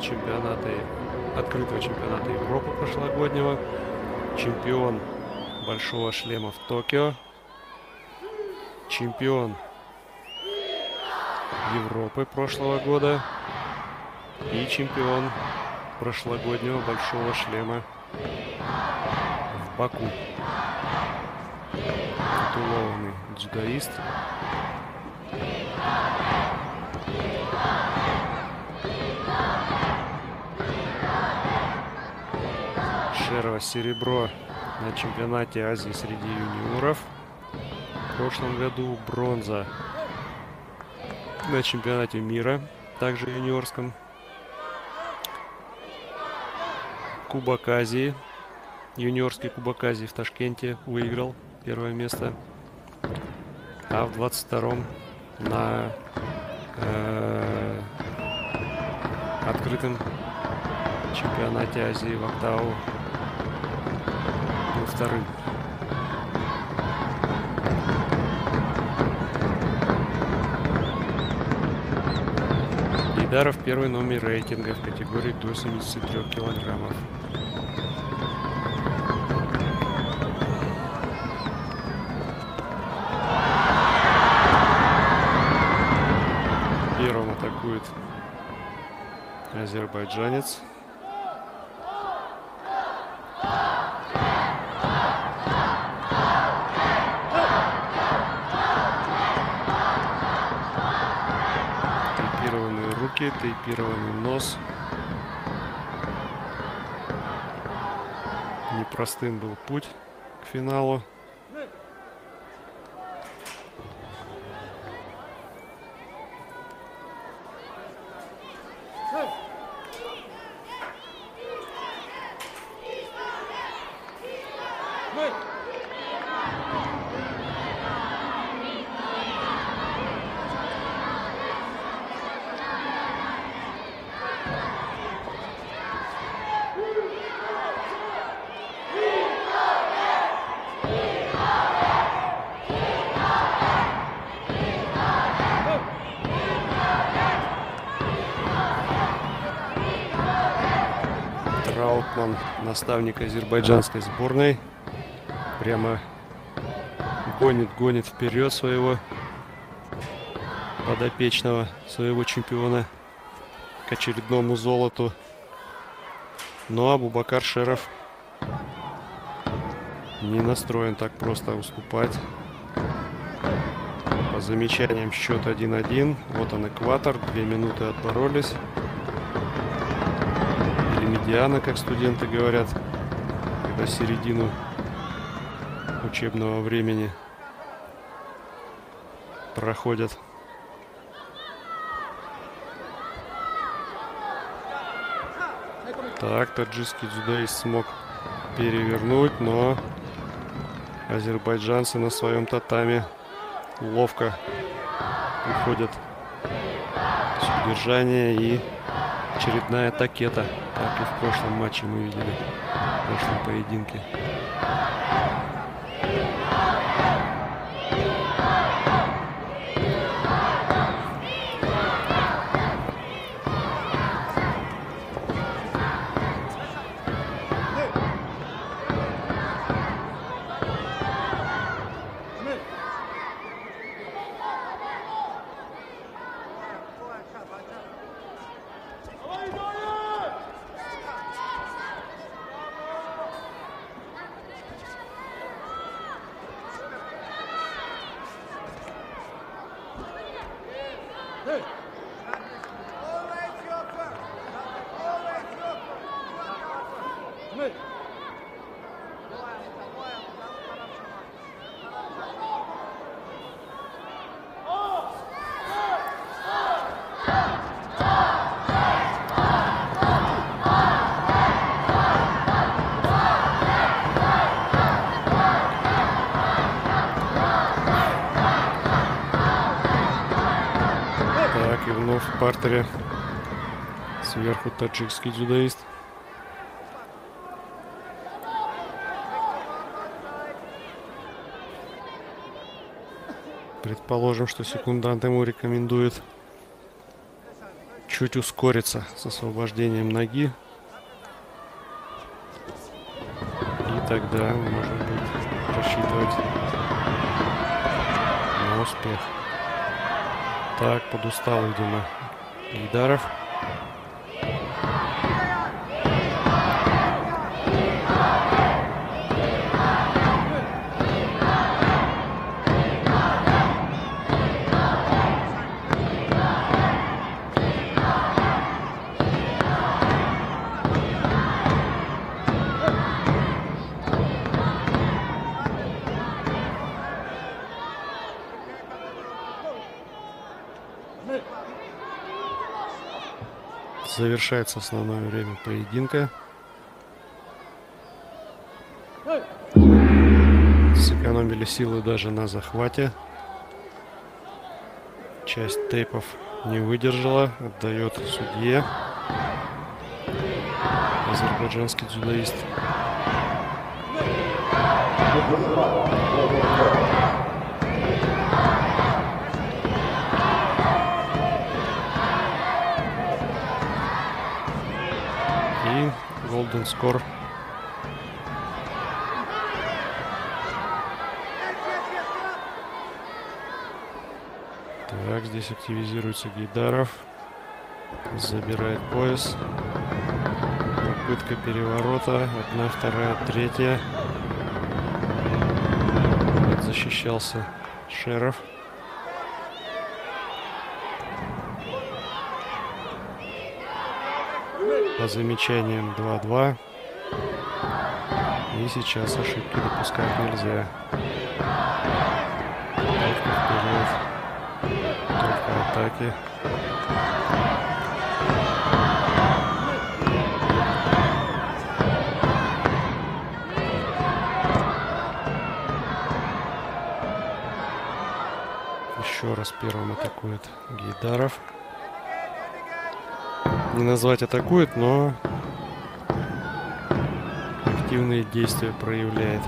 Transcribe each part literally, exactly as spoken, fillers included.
чемпионата, открытого чемпионата Европы прошлогоднего, чемпион большого шлема в Токио, чемпион Европы прошлого года и чемпион прошлогоднего большого шлема в Баку. Титулованный дзюдоист. Шерва серебро на чемпионате Азии среди юниоров. В прошлом году бронза на чемпионате мира, также юниорском. Кубок Азии, юниорский Кубок Азии в Ташкенте выиграл первое место. А в двадцать втором на э, открытом чемпионате Азии в Актау был вторым. Гейдаров первый номер рейтинга в категории до семидесяти трёх килограммов. Первым атакует азербайджанец. Тейпированные руки, тейпированный нос. Непростым был путь к финалу. Траутман, наставник азербайджанской сборной, прямо гонит, гонит вперед своего подопечного, своего чемпиона к очередному золоту. Но Абубакар Шеров не настроен так просто уступать. По замечаниям счет один-один. Вот он экватор, две минуты отборолись. Медиана, как студенты говорят, когда середину учебного времени проходят. Так, таджикский дзюдоист смог перевернуть, но азербайджанцы на своем татами ловко уходят с удержания, и очередная такета, как и в прошлом матче мы видели, в прошлом поединке. В партере сверху таджикский дзюдоист. Предположим, что секундант ему рекомендует чуть ускориться с освобождением ноги. И тогда можно будет рассчитывать на успех. Так, подустал, видимо, Гейдаров. Завершается основное время поединка. Сэкономили силы даже на захвате. Часть тейпов не выдержала. Отдает судье. Азербайджанский дзюдоист. И Golden Score. Так, здесь активизируется Гейдаров. Забирает пояс. Попытка переворота. Одна, вторая, третья. Защищался Шеров. По замечаниям два-два. И сейчас ошибки допускать нельзя. Только вперед. Только атаки. Еще раз первым атакует Гейдаров. Не назвать атакует, но активные действия проявляет.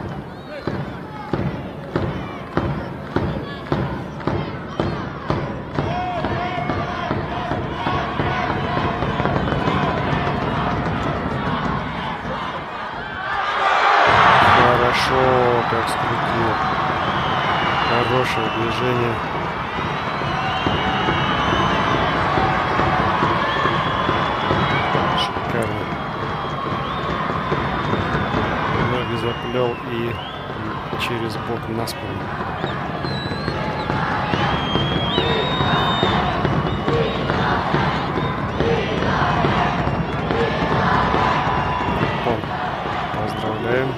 Хорошо, как скрутил. Хорошее движение. Шикарно. Ноги заплел и через бок на спину. Поздравляем.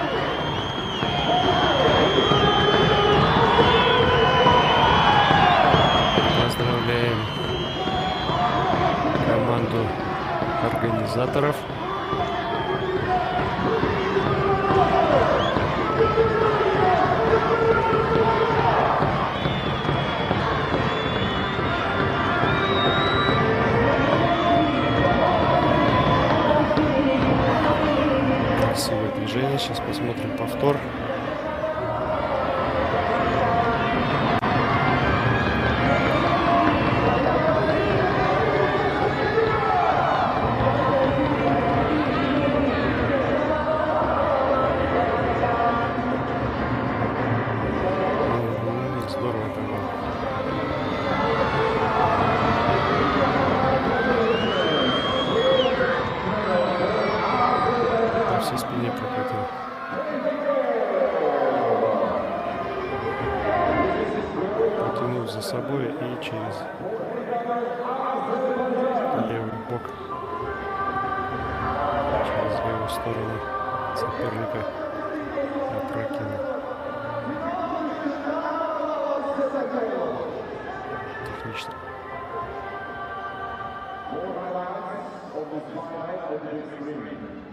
Поздравляем команду организаторов. Красивое движение. Сейчас посмотрим повтор. Здорово это было. По всей спине прокатил. Потянув за собой и через левый бок, через левую сторону соперника опрокинул. Технично.